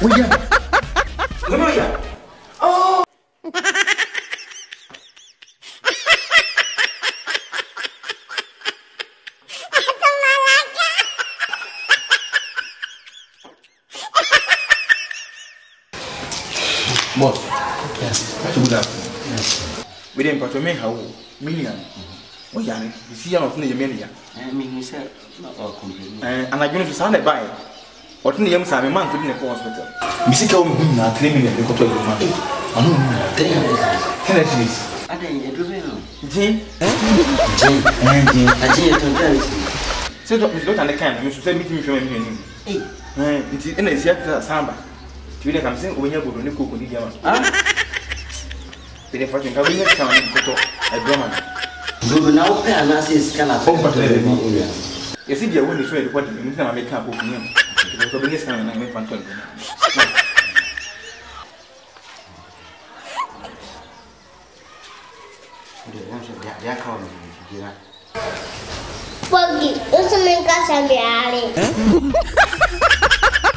Oh. Boss. Yes. That's good afternoon. Yes. We didn't put me how million. Oh, yeah, you see, I'm not near million. I mean, you said, not all complete. And I'm going to sound a buy. What in the young Simon man for the hospital? Missy me not 3 million. You got to your money. I don't know. Can I please? I didn't do it. Jane? Jane, I didn't tell you. Say, don't understand. You should say, meet me from me. Hey, and it's yet Samba. You know, I'm saying, when you're going to cook with the Yaman. The fucking cabinet can a drummer. You now pay an assist can afford you see, the one is ready. What you can make up with him. The biggest time I make fun of Poki, eu sou meu cachorro.